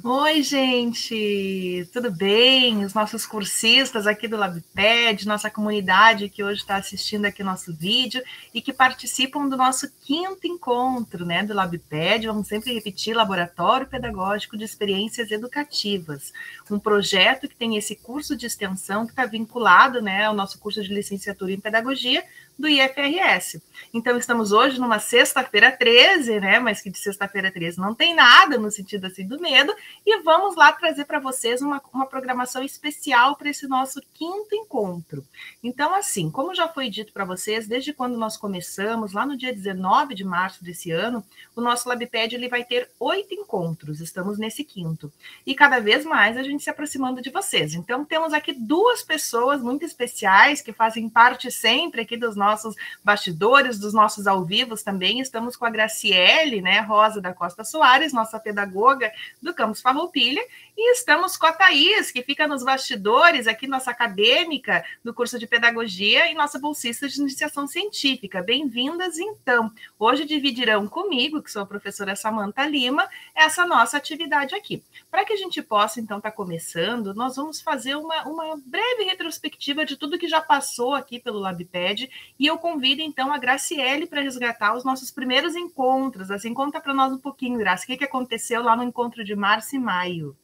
Oi, gente, tudo bem? Os nossos cursistas aqui do LabPed, nossa comunidade que hoje está assistindo aqui nosso vídeo e que participam do nosso quinto encontro, né, do LabPed. Vamos sempre repetir, Laboratório Pedagógico de Experiências Educativas, um projeto que tem esse curso de extensão que está vinculado, né, ao nosso curso de licenciatura em Pedagogia do IFRS. Então, estamos hoje numa sexta-feira 13, né, mas que de sexta-feira 13 não tem nada no sentido assim do medo, e vamos lá trazer para vocês uma programação especial para esse nosso quinto encontro. Então, assim, como já foi dito para vocês, desde quando nós começamos, lá no dia 19 de março desse ano, o nosso LabPed ele vai ter 8 encontros, estamos nesse quinto. E cada vez mais a gente se aproximando de vocês. Então, temos aqui duas pessoas muito especiais que fazem parte sempre aqui dos nossos bastidores, dos nossos ao vivos também. Estamos com a Graciele, né, Rosa da Costa Soares, nossa pedagoga do Campus Farroupilha, e estamos com a Thaís, que fica nos bastidores aqui, nossa acadêmica do curso de Pedagogia e nossa bolsista de iniciação científica. Bem-vindas, então. Hoje dividirão comigo, que sou a professora Samantha Lima, essa nossa atividade aqui. Para que a gente possa, então, estar começando, nós vamos fazer uma breve retrospectiva de tudo que já passou aqui pelo LabPed, e eu convido, então, a Graciele para resgatar os nossos primeiros encontros. Assim, conta para nós um pouquinho, Graça, o que aconteceu lá no encontro de março e maio.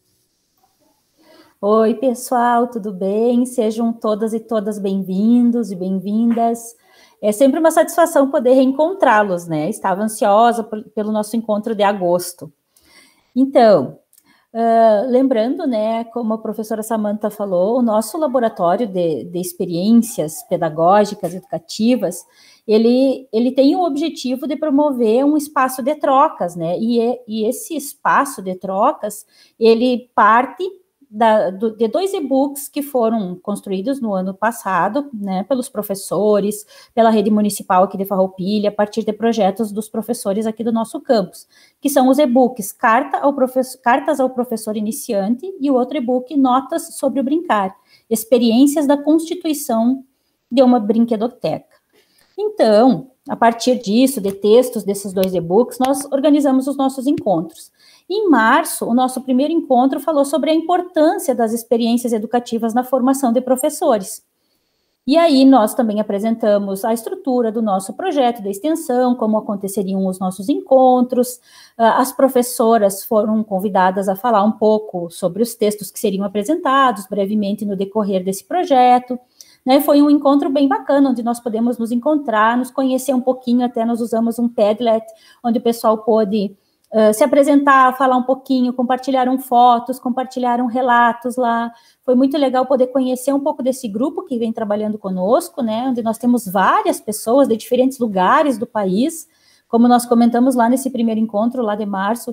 Oi, pessoal, tudo bem? Sejam todas e todas bem-vindos e bem-vindas. É sempre uma satisfação poder reencontrá-los, né? Estava ansiosa pelo nosso encontro de agosto. Então, lembrando, né, como a professora Samantha falou, o nosso laboratório de experiências pedagógicas, educativas, ele tem o objetivo de promover um espaço de trocas, né? E esse espaço de trocas, ele parte de dois e-books que foram construídos no ano passado, né, pelos professores, pela rede municipal aqui de Farroupilha, a partir de projetos dos professores aqui do nosso campus, que são os e-books Cartas ao Professor Iniciante e o outro e-book Notas sobre o Brincar, Experiências da Constituição de uma Brinquedoteca. Então, a partir disso, de textos desses dois e-books, nós organizamos os nossos encontros. Em março, o nosso primeiro encontro falou sobre a importância das experiências educativas na formação de professores. E aí nós também apresentamos a estrutura do nosso projeto de extensão, como aconteceriam os nossos encontros. As professoras foram convidadas a falar um pouco sobre os textos que seriam apresentados brevemente no decorrer desse projeto. Né, foi um encontro bem bacana, onde nós podemos nos encontrar, nos conhecer um pouquinho, até nós usamos um Padlet, onde o pessoal pôde se apresentar, falar um pouquinho, compartilharam fotos, compartilharam relatos lá. Foi muito legal poder conhecer um pouco desse grupo que vem trabalhando conosco, né, onde nós temos várias pessoas de diferentes lugares do país. Como nós comentamos lá nesse primeiro encontro, lá de março,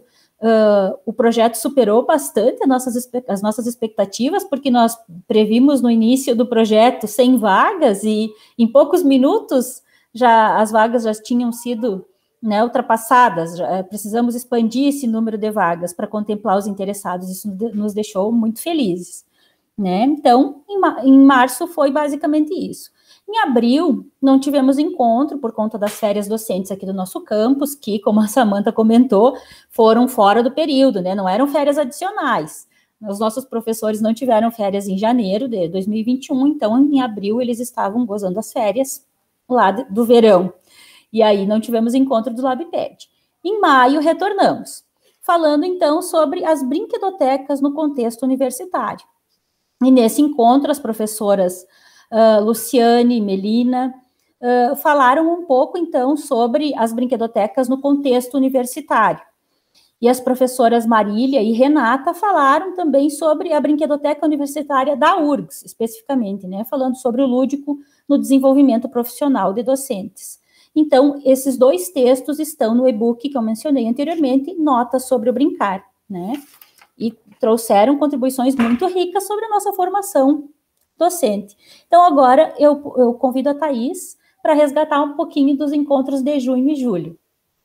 o projeto superou bastante as nossas expectativas, porque nós previmos no início do projeto 100 vagas e em poucos minutos as vagas já tinham sido, né, ultrapassadas. Precisamos expandir esse número de vagas para contemplar os interessados. Isso nos deixou muito felizes. Né? Então, em março foi basicamente isso. Em abril, não tivemos encontro por conta das férias docentes aqui do nosso campus, que, como a Samantha comentou, foram fora do período, né? Não eram férias adicionais. Os nossos professores não tiveram férias em janeiro de 2021, então em abril eles estavam gozando as férias lá do verão. E aí não tivemos encontro do LabPed. Em maio, retornamos, falando então sobre as brinquedotecas no contexto universitário. E nesse encontro, as professoras Luciane e Melina falaram um pouco, então, sobre as brinquedotecas no contexto universitário. E as professoras Marília e Renata falaram também sobre a brinquedoteca universitária da URGS, especificamente, né, falando sobre o lúdico no desenvolvimento profissional de docentes. Então, esses dois textos estão no e-book que eu mencionei anteriormente, Notas sobre o Brincar, né? E trouxeram contribuições muito ricas sobre a nossa formação docente. Então, agora eu convido a Thaís para resgatar um pouquinho dos encontros de junho e julho.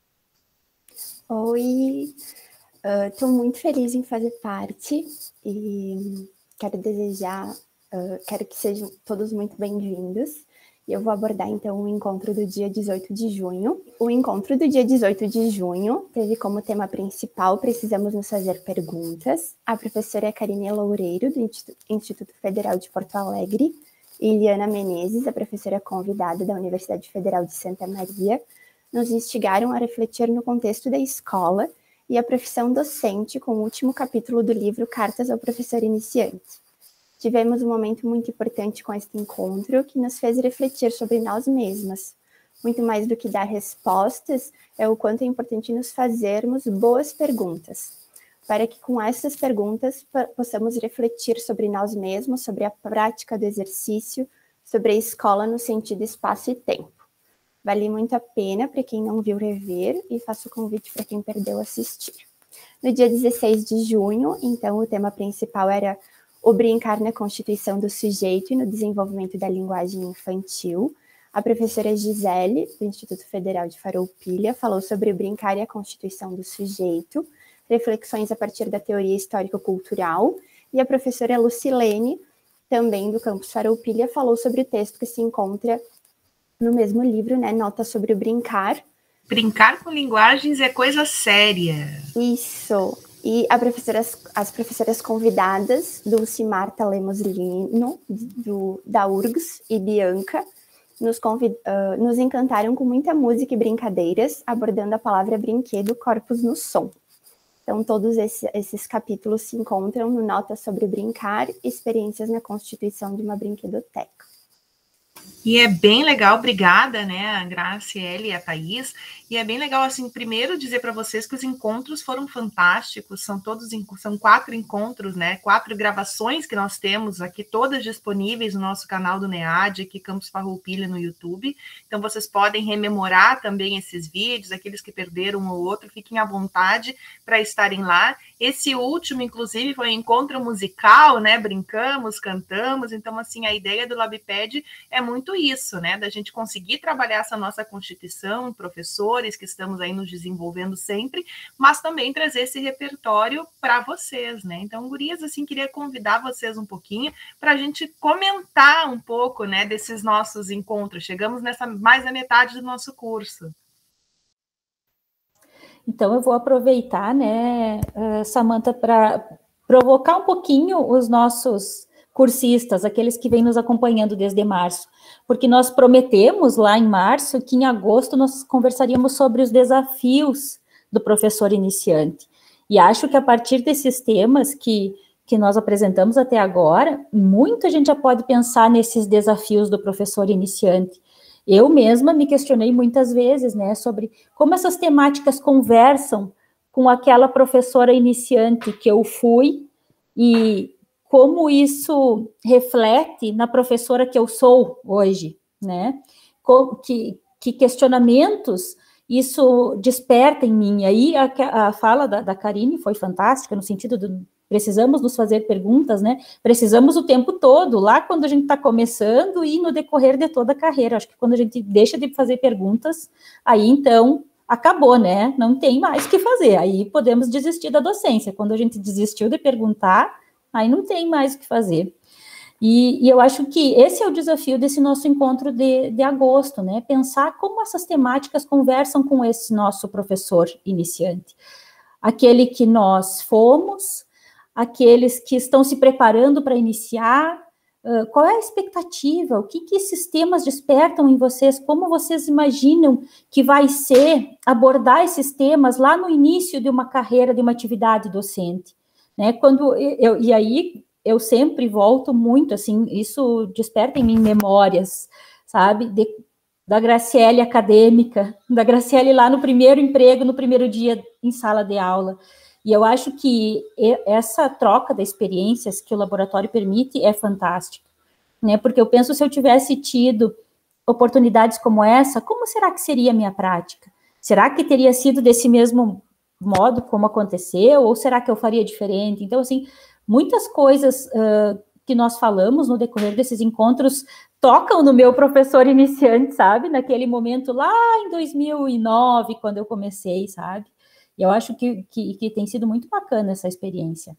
Oi, estou muito feliz em fazer parte e quero desejar, quero que sejam todos muito bem-vindos E eu vou abordar, então, o encontro do dia 18 de junho. O encontro do dia 18 de junho teve como tema principal Precisamos nos fazer perguntas. A professora Karine Loureiro, do Instituto Federal de Porto Alegre, e Liana Menezes, a professora convidada da Universidade Federal de Santa Maria, nos instigaram a refletir no contexto da escola e a profissão docente com o último capítulo do livro Cartas ao Professor Iniciante. Tivemos um momento muito importante com este encontro que nos fez refletir sobre nós mesmas. Muito mais do que dar respostas, é o quanto é importante nos fazermos boas perguntas, para que com essas perguntas possamos refletir sobre nós mesmos, sobre a prática do exercício, sobre a escola no sentido espaço e tempo. Vale muito a pena para quem não viu rever e faço o convite para quem perdeu assistir. No dia 16 de junho, então, o tema principal era o brincar na constituição do sujeito e no desenvolvimento da linguagem infantil. A professora Gisele, do Instituto Federal de Farroupilha, falou sobre o brincar e a constituição do sujeito, reflexões a partir da teoria histórico-cultural, e a professora Lucilene, também do campus Farroupilha, falou sobre o texto que se encontra no mesmo livro, né, Nota sobre o brincar. Brincar com linguagens é coisa séria. Isso. E as professoras convidadas, Dulce Marta Lemos Lino, da URGS, e Bianca, nos encantaram com muita música e brincadeiras, abordando a palavra brinquedo, corpos no som. Então, todos esses capítulos se encontram no Nota sobre o Brincar, experiências na constituição de uma brinquedoteca. E é bem legal, obrigada, né, a Graciele e a Thaís, e é bem legal, assim, primeiro dizer para vocês que os encontros foram fantásticos, são 4 encontros, né, 4 gravações que nós temos aqui, todas disponíveis no nosso canal do NEAD, aqui Campus Farroupilha no YouTube, então vocês podem rememorar também esses vídeos, aqueles que perderam um ou outro, fiquem à vontade para estarem lá. Esse último, inclusive, foi um encontro musical, né, brincamos, cantamos, então, assim, a ideia do LabPad é muito isso, né, da gente conseguir trabalhar essa nossa Constituição, professores que estamos aí nos desenvolvendo sempre, mas também trazer esse repertório para vocês, né, então, gurias, assim, queria convidar vocês um pouquinho para a gente comentar um pouco, né, desses nossos encontros, chegamos nessa mais da metade do nosso curso. Então, eu vou aproveitar, né, Samantha, para provocar um pouquinho os nossos cursistas, aqueles que vêm nos acompanhando desde março, porque nós prometemos lá em março que em agosto nós conversaríamos sobre os desafios do professor iniciante. E acho que a partir desses temas que nós apresentamos até agora, muita gente já pode pensar nesses desafios do professor iniciante. Eu mesma me questionei muitas vezes, né, sobre como essas temáticas conversam com aquela professora iniciante que eu fui e como isso reflete na professora que eu sou hoje, né? Que questionamentos isso desperta em mim. Aí a fala da Karine foi fantástica, no sentido de precisamos nos fazer perguntas, né? Precisamos o tempo todo, lá quando a gente está começando e no decorrer de toda a carreira. Acho que quando a gente deixa de fazer perguntas, aí então acabou, né? Não tem mais o que fazer. Aí podemos desistir da docência. Quando a gente desistiu de perguntar, aí não tem mais o que fazer. E eu acho que esse é o desafio desse nosso encontro de agosto, né? Pensar como essas temáticas conversam com esse nosso professor iniciante. Aquele que nós fomos, aqueles que estão se preparando para iniciar, qual é a expectativa? O que esses temas despertam em vocês? Como vocês imaginam que vai ser abordar esses temas lá no início de uma carreira, de uma atividade docente? Né? E aí eu sempre volto muito, assim, isso desperta em mim memórias, sabe, da Graciele acadêmica, da Graciele lá no primeiro emprego, no primeiro dia em sala de aula. E eu acho que essa troca de experiências que o laboratório permite é fantástica, né? Porque eu penso, se eu tivesse tido oportunidades como essa, como será que seria a minha prática? Será que teria sido desse mesmo modo como aconteceu? Ou será que eu faria diferente? Então, assim, muitas coisas que nós falamos no decorrer desses encontros tocam no meu professor iniciante, sabe? Naquele momento lá em 2009, quando eu comecei, sabe? E eu acho que tem sido muito bacana essa experiência.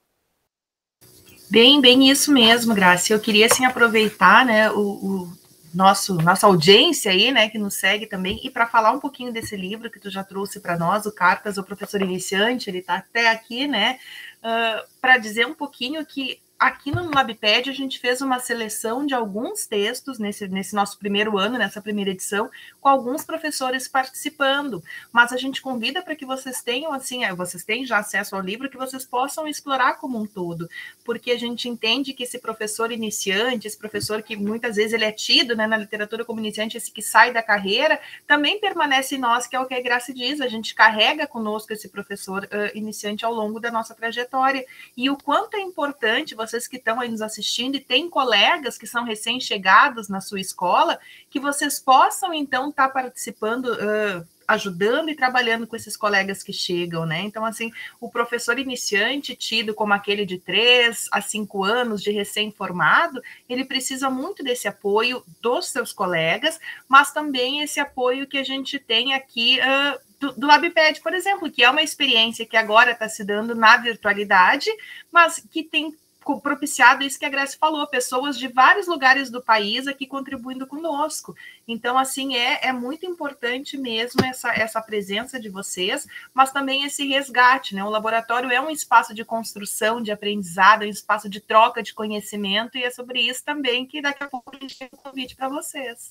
Bem isso mesmo, Graça. Eu queria, assim, aproveitar, né, nossa audiência aí, né, que nos segue também, e para falar um pouquinho desse livro que tu já trouxe para nós, o Cartas ao Professor Iniciante, ele está até aqui, né, para dizer um pouquinho que aqui no LabPed a gente fez uma seleção de alguns textos nesse nosso primeiro ano, nessa primeira edição, com alguns professores participando, mas a gente convida para que vocês tenham, assim, vocês têm já acesso ao livro, que vocês possam explorar como um todo, porque a gente entende que esse professor iniciante, esse professor que muitas vezes ele é tido, né, na literatura como iniciante, esse que sai da carreira, também permanece em nós, que é o que a Grace diz, a gente carrega conosco esse professor iniciante ao longo da nossa trajetória, e o quanto é importante vocês que estão aí nos assistindo e têm colegas que são recém-chegados na sua escola, que vocês possam, então, estar participando, ajudando e trabalhando com esses colegas que chegam, né? Então, assim, o professor iniciante, tido como aquele de 3 a 5 anos de recém-formado, ele precisa muito desse apoio dos seus colegas, mas também esse apoio que a gente tem aqui do LabPed, por exemplo, que é uma experiência que agora está se dando na virtualidade, mas que tem propiciado isso que a Grace falou, pessoas de vários lugares do país aqui contribuindo conosco. Então, assim, é muito importante mesmo essa presença de vocês, mas também esse resgate, né? O laboratório é um espaço de construção, de aprendizado, é um espaço de troca de conhecimento, e é sobre isso também que daqui a pouco a gente tem um convite para vocês.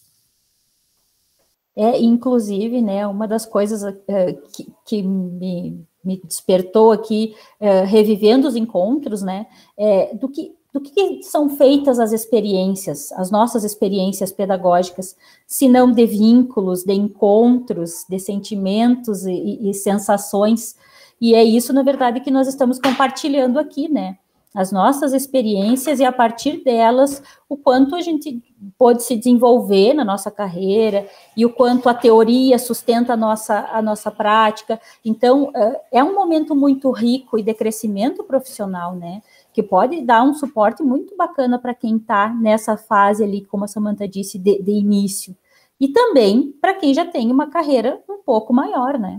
Inclusive, né, uma das coisas que me despertou aqui, revivendo os encontros, né, do que são feitas as experiências, as nossas experiências pedagógicas, se não de vínculos, de encontros, de sentimentos e sensações, e é isso, na verdade, que nós estamos compartilhando aqui, né, as nossas experiências, e a partir delas, o quanto a gente pode se desenvolver na nossa carreira, e o quanto a teoria sustenta a nossa prática. Então, é um momento muito rico e de crescimento profissional, né, que pode dar um suporte muito bacana para quem está nessa fase ali, como a Samantha disse, de início. E também para quem já tem uma carreira um pouco maior, né.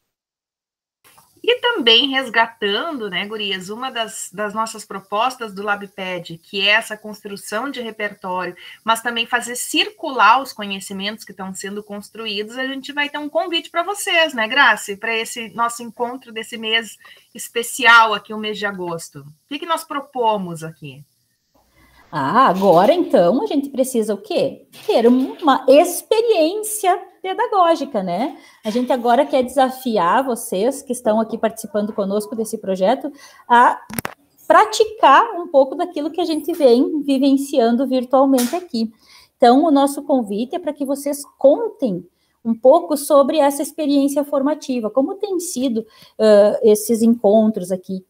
E também resgatando, né, gurias, uma das nossas propostas do LabPed, que é essa construção de repertório, mas também fazer circular os conhecimentos que estão sendo construídos, a gente vai ter um convite para vocês, né, Grace, para esse nosso encontro desse mês especial aqui, o mês de agosto. O que nós propomos aqui? Agora, então, a gente precisa o quê? Ter uma experiência pedagógica, né? A gente agora quer desafiar vocês que estão aqui participando conosco desse projeto a praticar um pouco daquilo que a gente vem vivenciando virtualmente aqui. Então, o nosso convite é para que vocês contem um pouco sobre essa experiência formativa, como tem sido esses encontros aqui,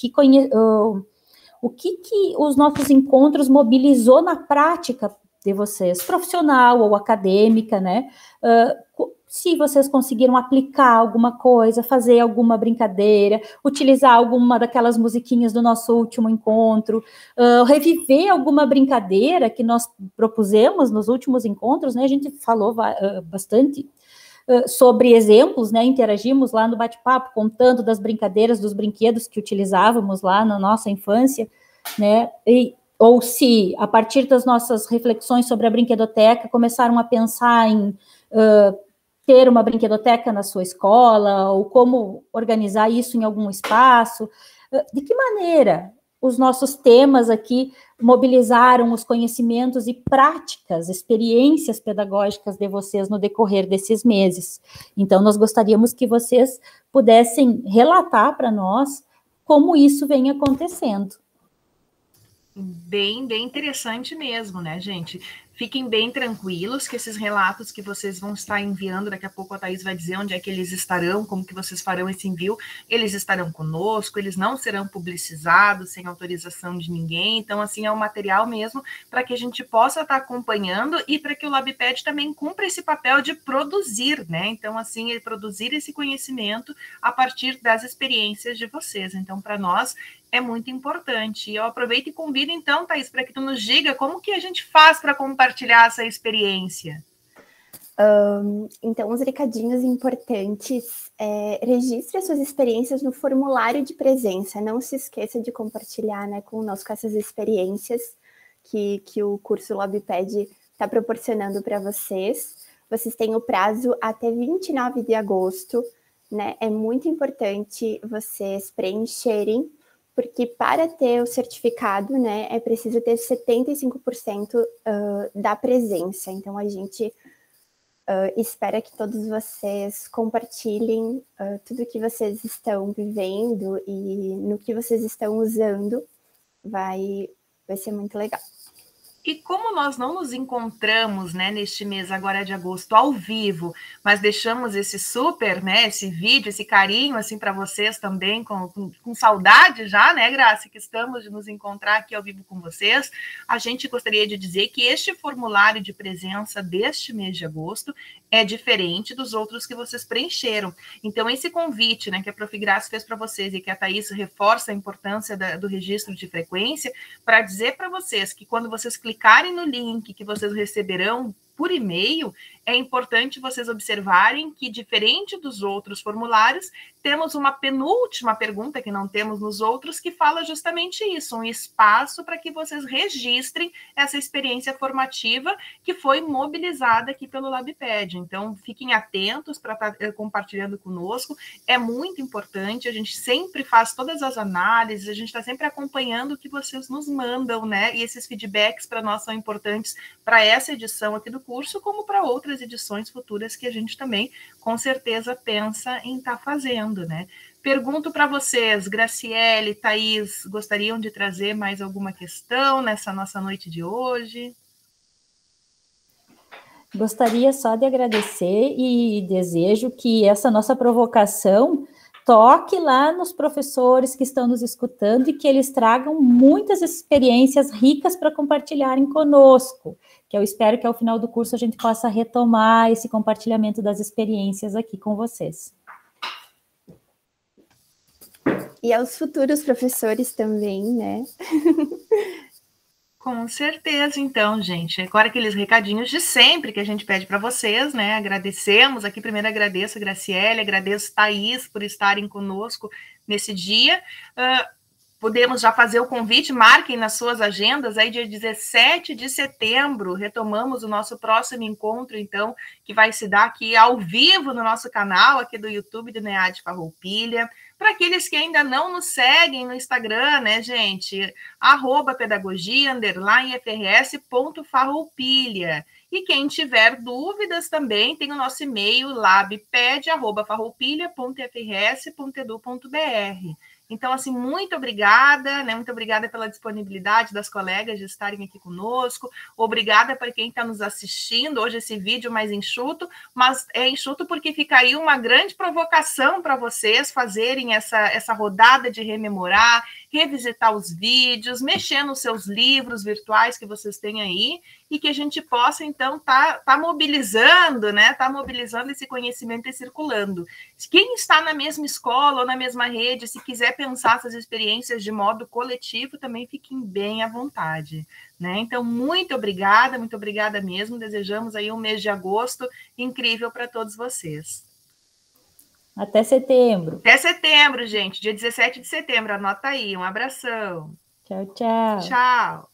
o que os nossos encontros mobilizou na prática de vocês, profissional ou acadêmica, né? Se vocês conseguiram aplicar alguma coisa, fazer alguma brincadeira, utilizar alguma daquelas musiquinhas do nosso último encontro, reviver alguma brincadeira que nós propusemos nos últimos encontros, né? A gente falou bastante sobre exemplos, né? Interagimos lá no bate-papo, contando das brincadeiras, dos brinquedos que utilizávamos lá na nossa infância, né? Ou se, a partir das nossas reflexões sobre a brinquedoteca, começaram a pensar em ter uma brinquedoteca na sua escola, ou como organizar isso em algum espaço. De que maneira os nossos temas aqui mobilizaram os conhecimentos e práticas, experiências pedagógicas de vocês no decorrer desses meses? Então, nós gostaríamos que vocês pudessem relatar para nós como isso vem acontecendo. Bem interessante mesmo, né, gente? Fiquem bem tranquilos que esses relatos que vocês vão estar enviando, daqui a pouco a Thaís vai dizer onde é que eles estarão, como que vocês farão esse envio, eles estarão conosco, eles não serão publicizados sem autorização de ninguém, então, assim, é um material mesmo para que a gente possa estar acompanhando e para que o LabPed também cumpra esse papel de produzir, né? Então, assim, produzir esse conhecimento a partir das experiências de vocês. Então, para nós, é muito importante. E eu aproveito e convido, então, Thaís, para que tu nos diga como que a gente faz para compartilhar essa experiência. Então, os recadinhos importantes, registre as suas experiências no formulário de presença, não se esqueça de compartilhar, né, conosco essas experiências que o curso LabPed está proporcionando para vocês. Vocês têm o prazo até 29 de agosto, né? É muito importante vocês preencherem, porque para ter o certificado, né, é preciso ter 75% da presença. Então, a gente espera que todos vocês compartilhem tudo que vocês estão vivendo e no que vocês estão usando. Vai ser muito legal. E como nós não nos encontramos, né, neste mês agora de agosto ao vivo, mas deixamos esse super, né, esse vídeo, esse carinho assim para vocês também, com saudade já, né, Graça, que estamos de nos encontrar aqui ao vivo com vocês, a gente gostaria de dizer que este formulário de presença deste mês de agosto é diferente dos outros que vocês preencheram. Então, esse convite, né, que a Prof. Graça fez para vocês e que a Thaís reforça a importância do registro de frequência, para dizer para vocês que quando vocês clicarem no link que vocês receberão por e-mail, é importante vocês observarem que, diferente dos outros formulários, temos uma penúltima pergunta que não temos nos outros, que fala justamente isso, um espaço para que vocês registrem essa experiência formativa que foi mobilizada aqui pelo LabPed. Então, fiquem atentos para estar compartilhando conosco, é muito importante, a gente sempre faz todas as análises, a gente está sempre acompanhando o que vocês nos mandam, né? E esses feedbacks para nós são importantes para essa edição aqui do curso, como para outras edições futuras que a gente também, com certeza, pensa em estar fazendo, né? Pergunto para vocês, Graciele, Thaís, gostariam de trazer mais alguma questão nessa nossa noite de hoje? Gostaria só de agradecer e desejo que essa nossa provocação toque lá nos professores que estão nos escutando e que eles tragam muitas experiências ricas para compartilharem conosco, que eu espero que ao final do curso a gente possa retomar esse compartilhamento das experiências aqui com vocês. E aos futuros professores também, né? Com certeza, então, gente. Agora aqueles recadinhos de sempre que a gente pede para vocês, né? Agradecemos aqui, primeiro agradeço a Graciele, agradeço a Thaís por estarem conosco nesse dia. Podemos já fazer o convite, marquem nas suas agendas, aí dia 17 de setembro, retomamos o nosso próximo encontro, então, que vai se dar aqui ao vivo no nosso canal, aqui do YouTube do NEAD Farroupilha. Para aqueles que ainda não nos seguem no Instagram, né, gente? @pedagogia_frs.farroupilha. E quem tiver dúvidas também, tem o nosso e-mail labped@farroupilha.frs.edu.br. Então, assim, muito obrigada, né? Muito obrigada pela disponibilidade das colegas de estarem aqui conosco. Obrigada para quem está nos assistindo. Hoje esse vídeo mais enxuto, mas é enxuto porque fica aí uma grande provocação para vocês fazerem essa rodada de rememorar, revisitar os vídeos, mexer nos seus livros virtuais que vocês têm aí, e que a gente possa, então, tá mobilizando, né? Tá mobilizando esse conhecimento e circulando. Quem está na mesma escola ou na mesma rede, se quiser pensar essas experiências de modo coletivo, também fiquem bem à vontade, né? Então, muito obrigada mesmo. Desejamos aí um mês de agosto incrível para todos vocês. Até setembro. Até setembro, gente. Dia 17 de setembro. Anota aí. Um abração. Tchau, tchau. Tchau.